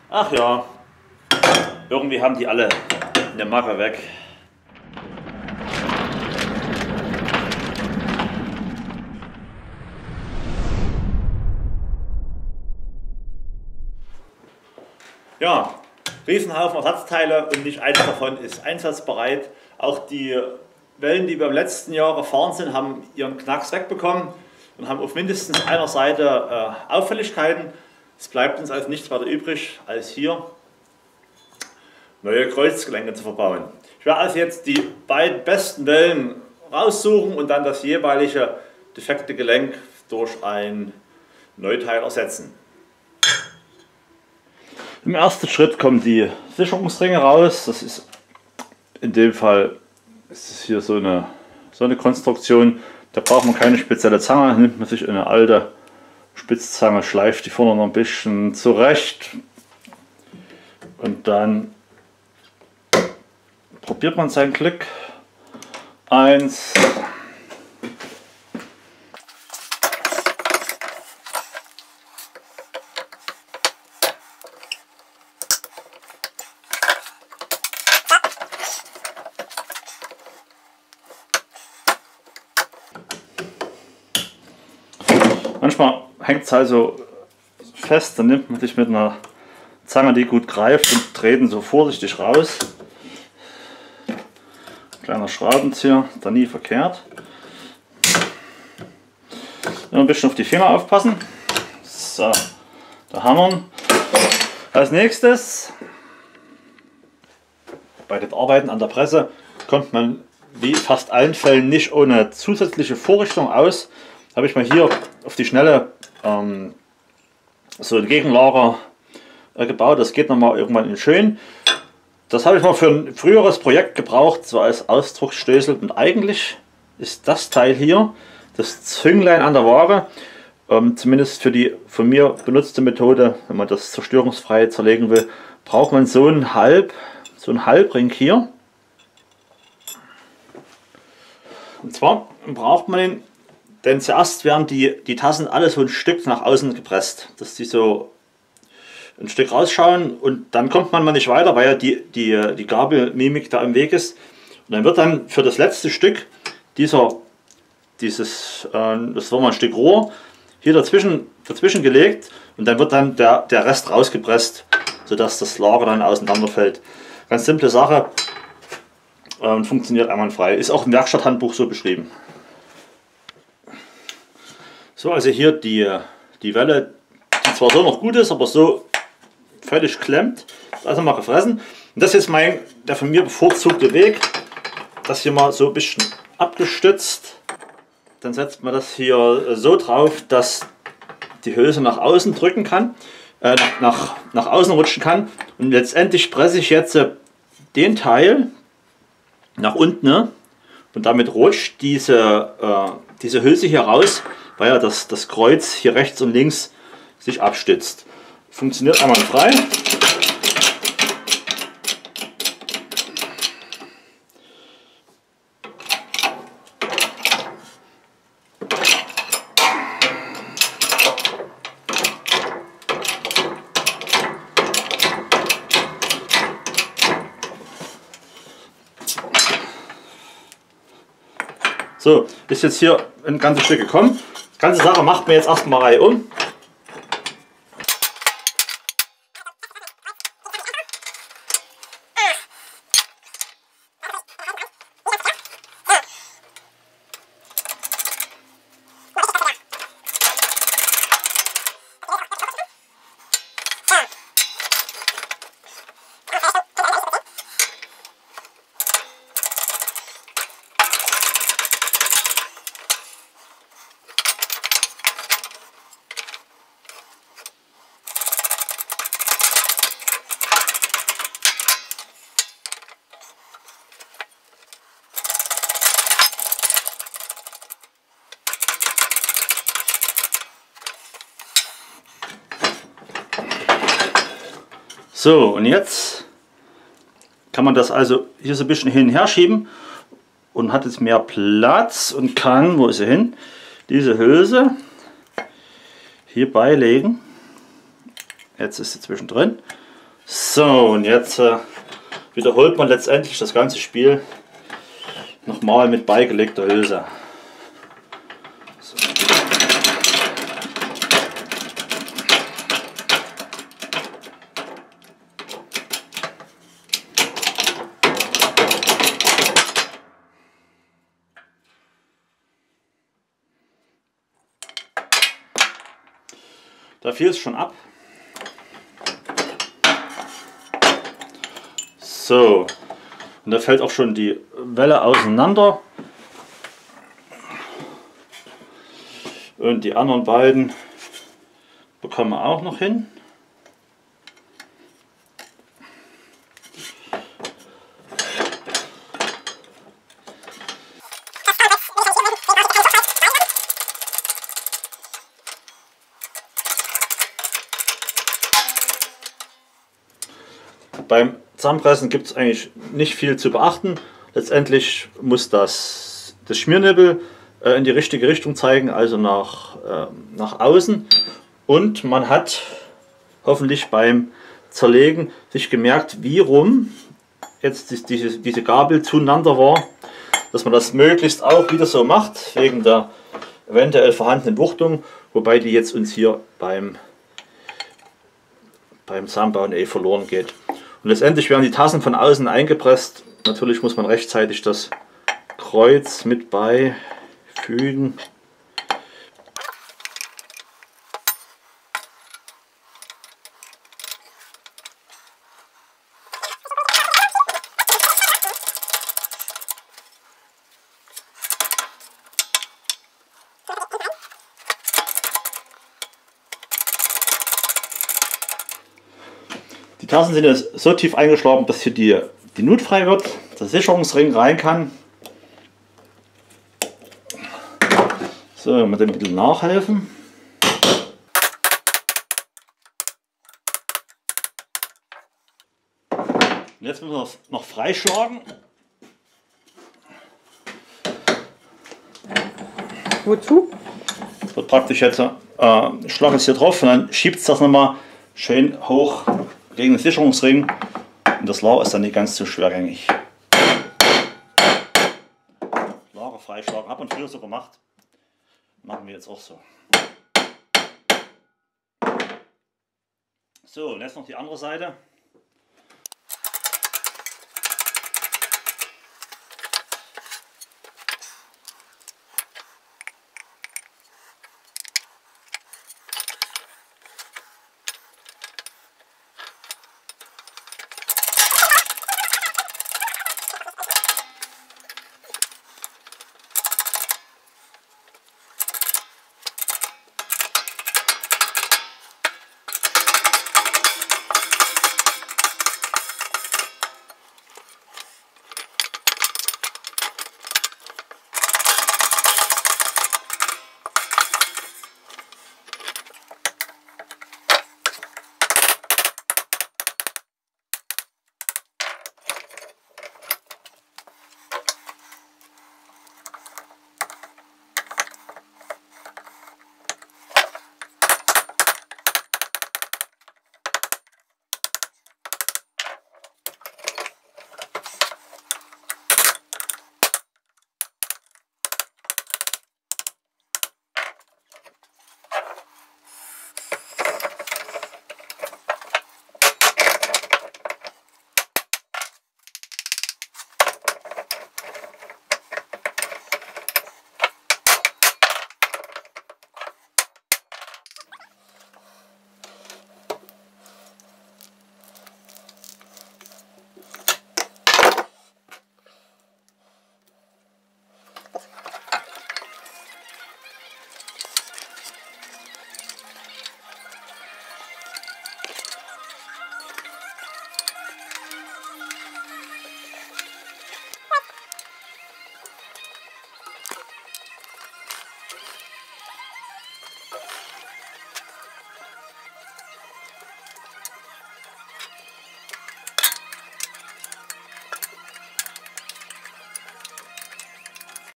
Ach ja, irgendwie haben die alle eine Macke weg. Ja, Riesenhaufen Ersatzteile und nicht eines davon ist einsatzbereit. Auch die Wellen, die wir im letzten Jahr gefahren sind, haben ihren Knacks wegbekommen und haben auf mindestens einer Seite Auffälligkeiten. Es bleibt uns also nichts weiter übrig, als hier neue Kreuzgelenke zu verbauen. Ich werde also jetzt die beiden besten Wellen raussuchen und dann das jeweilige defekte Gelenk durch ein Neuteil ersetzen. Im ersten Schritt kommen die Sicherungsringe raus. Das ist in dem Fall ist es hier so eine Konstruktion. Da braucht man keine spezielle Zange. Da nimmt man sich eine alte Spitzzange, schleift die vorne noch ein bisschen zurecht und dann probiert man sein Glück. 1, manchmal hängt es also fest, dann nimmt man sich mit einer Zange, die gut greift, und dreht ihn so vorsichtig raus. Kleiner Schraubenzieher, da nie verkehrt. Immer ein bisschen auf die Finger aufpassen. So, da hammern. Als nächstes, bei den Arbeiten an der Presse kommt man wie fast allen Fällen nicht ohne zusätzliche Vorrichtung aus. Habe ich mal hier auf die Schnelle so ein Gegenlager gebaut. Das geht nochmal irgendwann in schön. Das habe ich mal für ein früheres Projekt gebraucht, so als Ausdrucksstößel. Und eigentlich ist das Teil hier, das Zünglein an der Waage, zumindest für die von mir benutzte Methode, wenn man das zerstörungsfrei zerlegen will, braucht man so einen Halbring hier. Und zwar braucht man den, denn zuerst werden die Tassen alle so ein Stück nach außen gepresst, dass die so ein Stück rausschauen, und dann kommt man mal nicht weiter, weil ja die Gabelmimik da im Weg ist. Und dann wird dann für das letzte Stück das war mal ein Stück Rohr, hier dazwischen gelegt, und dann wird dann der Rest rausgepresst, sodass das Lager dann auseinanderfällt. Ganz simple Sache und funktioniert einwandfrei. Ist auch im Werkstatthandbuch so beschrieben. So, also hier die Welle, die zwar so noch gut ist, aber so völlig klemmt. Also mal gefressen. Und das ist der von mir bevorzugte Weg. Das hier mal so ein bisschen abgestützt. Dann setzt man das hier so drauf, dass die Hülse nach außen drücken kann, nach außen rutschen kann. Und letztendlich presse ich jetzt den Teil nach unten, ne? Und damit rutscht diese Hülse hier raus, weil ja das Kreuz hier rechts und links sich abstützt. Funktioniert einwandfrei. So, ist jetzt hier ein ganzes Stück gekommen. Die ganze Sache macht mir jetzt erstmal Reihe um. So, und jetzt kann man das also hier so ein bisschen hin und her schieben und hat jetzt mehr Platz und kann, wo ist sie hin, diese Hülse hier beilegen. Jetzt ist sie zwischendrin So, und jetzt wiederholt man letztendlich das ganze Spiel nochmal mit beigelegter Hülse. So. Da fiel es schon ab. So, und da fällt auch schon die Welle auseinander. Und die anderen beiden bekommen wir auch noch hin. Beim Zusammenpressen gibt es eigentlich nicht viel zu beachten. Letztendlich muss das Schmiernibbel in die richtige Richtung zeigen, also nach außen. Und man hat hoffentlich beim Zerlegen sich gemerkt, wie rum jetzt diese Gabel zueinander war, dass man das möglichst auch wieder so macht, wegen der eventuell vorhandenen Wuchtung, wobei die jetzt uns hier beim Zusammenbauen verloren geht. Und letztendlich werden die Tassen von außen eingepresst. Natürlich muss man rechtzeitig das Kreuz mit beifügen. Die Tassen sind jetzt so tief eingeschlagen, dass hier die Nut frei wird, der Sicherungsring rein kann. So, mit dem Mittel nachhelfen. Und jetzt müssen wir es noch freischlagen. Wozu? Das wird praktisch jetzt, ich schlage es hier drauf und dann schiebt es das nochmal schön hoch gegen den Sicherungsring und das Lager ist dann nicht ganz so schwergängig. Lager freischlagen, habe und früher so gemacht, machen wir jetzt auch so. So, und jetzt noch die andere Seite.